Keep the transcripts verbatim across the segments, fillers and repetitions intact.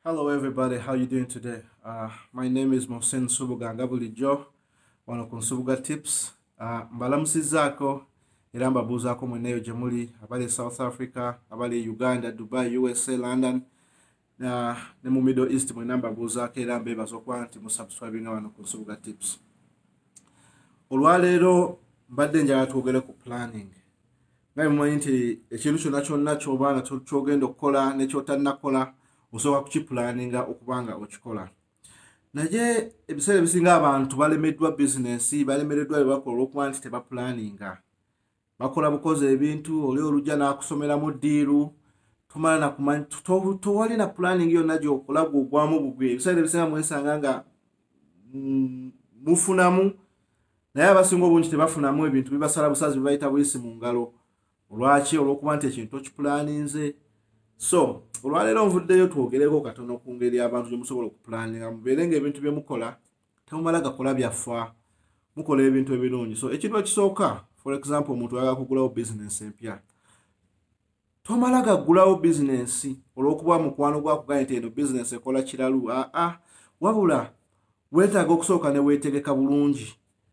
Hello, everybody. How you doing today? Uh, my name is Mohsen Subuga Ngabulijjo, wano ku Nsubuga Tips. Uh, mbalamusizzaako era mbabuuzaako mwenneyo gye muli abali South Africa, abali Uganda, Dubai, U S A, London uh, ne mu Middle East mwenna mbabuuzaako era mbeebaza okuba nti musubscribinga wano ku Nsubuga Tips. Olwaleero mbadde njagala twogere ku planning. Nga mumanyi nti ekintu kyonna kyonna ky'obanga ky'ogenda okukola ne ky'otannakola osobola kukipulaninga okubanga okikola. Naye ebiseera ebisinga abantu balemeddwa bizinesi, balemereddwa byebakola olw'okuba nti tebapulaninga. Bakola bukozi ebintu, oli olujja n'akusomeramu ddiiru, tomala nakumanyi, towali na planning yonna gy'okola gw'ogwamu bugwe. Ebiseera ebisinga mwesanga nga mufunamu, naye abasinga obungi tebafunamu ebintu bibasala busazi bibayita buyisi mu ngalo. Olwaki? Olw'okuba nti ekintu okipulaninze. So, olwaleero nvuddeyo twogereko katono ku ngeri abantu gye musobola okupulaninga mubeere ng'ebintu bye mukola temumala gakola byaffa, mukola ebintu ebirungi. So ekintu ekisooka, for example, omuntu ayagala kugulawo bizinesi empya, tomala gaggulawo bizinesi olw'okuba mukwano gwakuganya nti eno bizinesi ekola kiralu. Aa, wabula weetaaga okusooka ne weetegeka bulungi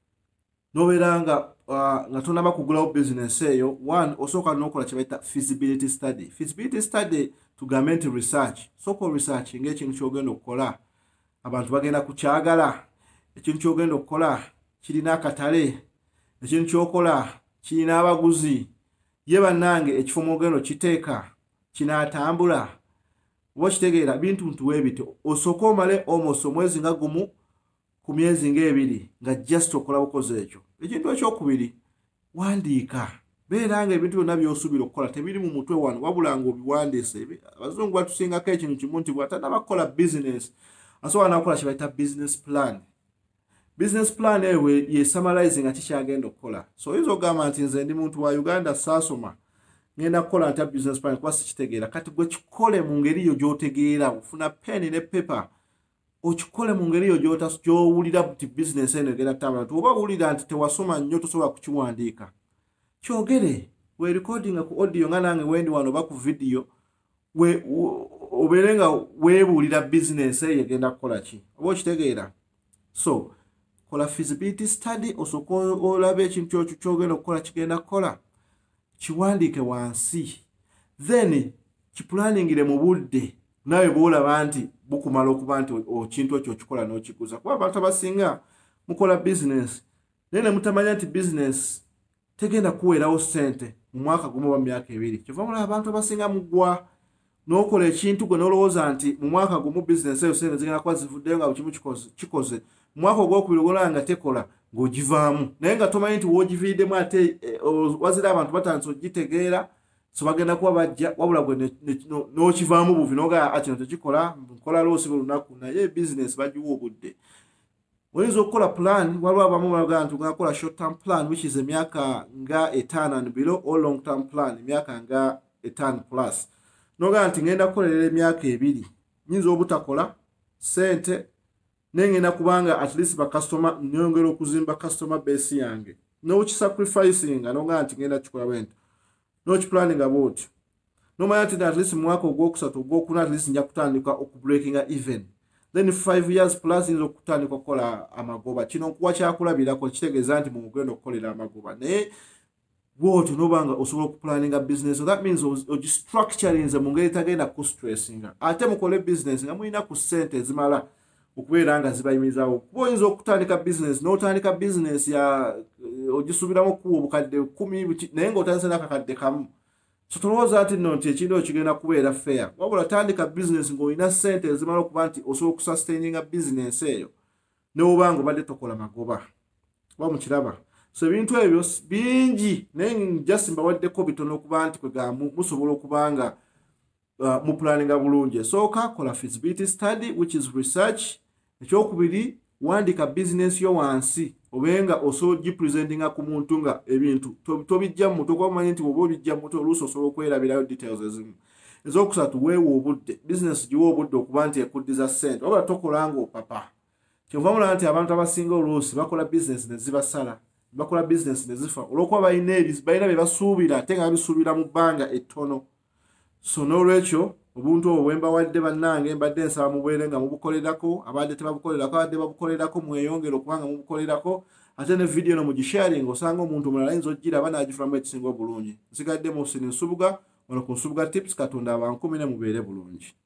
nobeera nga Uh, nga tonaba kugulawo business eyo. One, osooka n'okola kye bayita feasibility study. Feasibility study tugambe nti research. Sooka research ng'ekintu ky'ogenda okukola abantu bagenda kukyagala, ekintu ky'ogenda okukola kirina akatale, ekintu ky'okola kirina abaguzi, ye bannange ekifo mw'ogenda okiteeka kinaatambula. Oba okitegeera bintu ntuwe ebito. Osooka omale almost omwezi nga gumu ku myezi ng'ebiri nga just okola bukozi ekyo. Ekintu ekyokubiri, wandiika. Beera nga ebintu byonna by'osuubira okukola tebiri mu mutwe wano, wabula ng'obiwandiise. Abazungu batusingako ekintu kimu nti bw'atannaba kukola business asobola n'okukola kye bayita business plan. Business plan eyo ye summarize nga kikyagenda okukola. So oyinza okugamba nti nze ndi muntu wa Uganda saasoma, ngenda kukola ntya business plan kuba sikitegeera. Kati gwe kikole mu ngeri yo gy'otegeera, ofuna pen ne paper, okikole mu ngeri yo gy'owulira nti bizinesi eno egenda kutambula. Oba owulira nti tewasoma nnyo tosobola kukiwandiika, kyogere weerikodinga ku audio nga nange wendi wano oba ku video, obeere nga weebuulira bizinesi eyo egenda kukola ki. Oba okitegeera? So kola feasibility study, osooka olabe ekintu ekyo ky'ogenda okukola kigenda kukola, kiwandiike wansi, then kiplaningire mu budde nawe bw'olaba nti bukumala okuba nti ekintu ekyo okikola n'okiguza. Kuba abantu abasinga mukola bizinesi naye ne mutamanya nti bizinesi tegenda kuweerawo ssente mu mwaka gumu oba myaka ebiri. Kyova mulaba abantu abasinga mugwa n'okola ekintu gwe n'olowooza nti mu mwaka gumu bizinesi eyo ssente zigenda kuba zivuddeyo nga buli kimu kikoze. Mu mwaka ogwokubiri ogolaba nga tekola ng'ogivaamu, naye nga tomanyi nti w'ogiviiddemu ate wazira abantu batandise ogitegeera. So bagenda kuba bajja wabula gwe n'okivaamu buvi n'ogaa kino tekikola, nkola loosi buli lunaku, naye bizinesi bagiwa obudde. Oyinza okukola plan, waliwo abamu balaga nti ogakola short term plan which is emyaka nga etaano and below, or long term plan emyaka nga etaano plus. N'ogaa nti ngenda kukolerera emyaka ebiri, nyinza obutakola ssente naye ngenda kubanga at least bakasitoma nnyongera okuzimba customer base yange, n'okisacrificinga n'ogaa nti ngenda kikola bwento. No planning about no matter that at least mwaka ogwokusatu ogwokuna at least nja kutandika okubreakinga even, then five years plus nzo kutandika okukola amagoba. Kino kuwa kyakulabirako kitegeeza nti mu mugendo okukolera amagoba, naye bw'otyo n'obanga osobola okuplanninga business. So that means ogistructurinze mu ngeri tagenda ku stressinga, ate mukole business nga mulina ku ssente ezimala okubeera nga zibayimirizawo. Kuba oyinza okutandika business n'otandika business ya ogisuubiramu okuwa obukadde kumi naye ng'otandise n'akakadde kamu. So tolowooza nti nno nti ekintu kigenda kubeera fair, wabula tandika business ng'olina ssente ezimala okuba nti osobola okusustaininga business eyo n'obanga obadde tokola magoba. Oba mukiraba? So ebintu ebyo bingi naye just mbawaddeko bitono okuba nti kwegamu musobola okuba nga uh, mu planninga bulungi. Esooka kola feasibility study which is research. Ekyokubiri, wandika business yo wansi obenga osobola gipresentinga ku muntu nga ebintu tobijja mu mutwe, kuba omanyi nti oba obijja mu mutwe oluusi osobola okwerabirayo details ezimu. Ez'okusatu, weewa obudde, business giwa obudde okuba nti ekuddiza ssente, wabula tokola ng'opapa. Kyova mulaba nti abantu abasinga oluusi bakola business ne zibasala, bakola business ne zifa olw'okuba balina balina bye basuubira ate nga babisuubira mu bbanga ettono. So n'olwekyo obuntu obwo bwe mbawadde bannange mbadde nsaba mubeere nga mubukolerako abadde tebabukolerako abadde babukolerako mweyongere okubanga mubukolerako ate ne vidiyo no mugisharing osanga omuntu omulala ayinza ogiraba n'agifulamu ekisinga obulungi. Nsigadde mu Sini Nsubuga wano ku Nsubuga Tips. Katonda abankumire mubeere bulungi.